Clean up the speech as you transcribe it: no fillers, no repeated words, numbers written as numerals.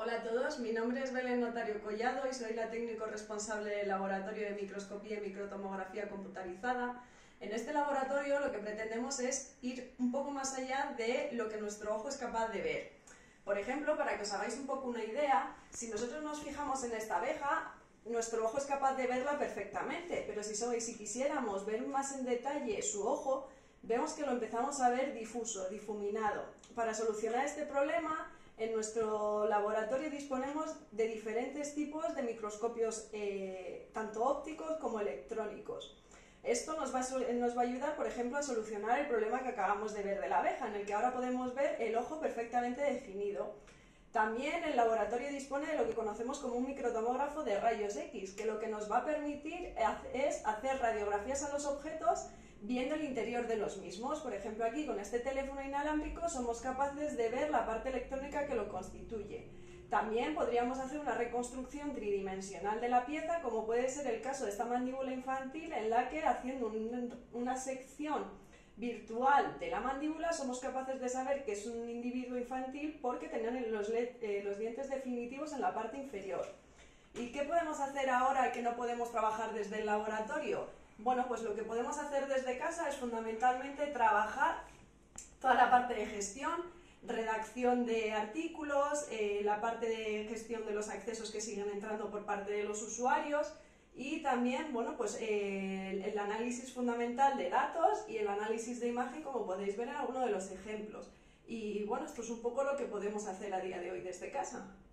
Hola a todos, mi nombre es Belén Notario Collado y soy la técnico responsable del Laboratorio de Microscopía y Microtomografía Computarizada. En este laboratorio lo que pretendemos es ir un poco más allá de lo que nuestro ojo es capaz de ver. Por ejemplo, para que os hagáis un poco una idea, si nosotros nos fijamos en esta abeja, nuestro ojo es capaz de verla perfectamente, pero si quisiéramos ver más en detalle su ojo, vemos que lo empezamos a ver difuso, difuminado. Para solucionar este problema, en nuestro laboratorio disponemos de diferentes tipos de microscopios, tanto ópticos como electrónicos. Esto nos va a ayudar, por ejemplo, a solucionar el problema que acabamos de ver de la abeja, en el que ahora podemos ver el ojo perfectamente definido. También el laboratorio dispone de lo que conocemos como un microtomógrafo de rayos X, que lo que nos va a permitir es hacer radiografías a los objetos viendo el interior de los mismos. Por ejemplo, aquí con este teléfono inalámbrico somos capaces de ver la parte electrónica que lo constituye. También podríamos hacer una reconstrucción tridimensional de la pieza, como puede ser el caso de esta mandíbula infantil, en la que haciendo una sección virtual de la mandíbula somos capaces de saber que es un individuo infantil porque tienen los dientes definitivos en la parte inferior. ¿Y qué podemos hacer ahora que no podemos trabajar desde el laboratorio? Bueno, pues lo que podemos hacer desde casa es fundamentalmente trabajar toda la parte de gestión, redacción de artículos, la parte de gestión de los accesos que siguen entrando por parte de los usuarios y también, bueno, pues el análisis fundamental de datos y el análisis de imagen, como podéis ver en alguno de los ejemplos. Y bueno, esto es un poco lo que podemos hacer a día de hoy desde casa.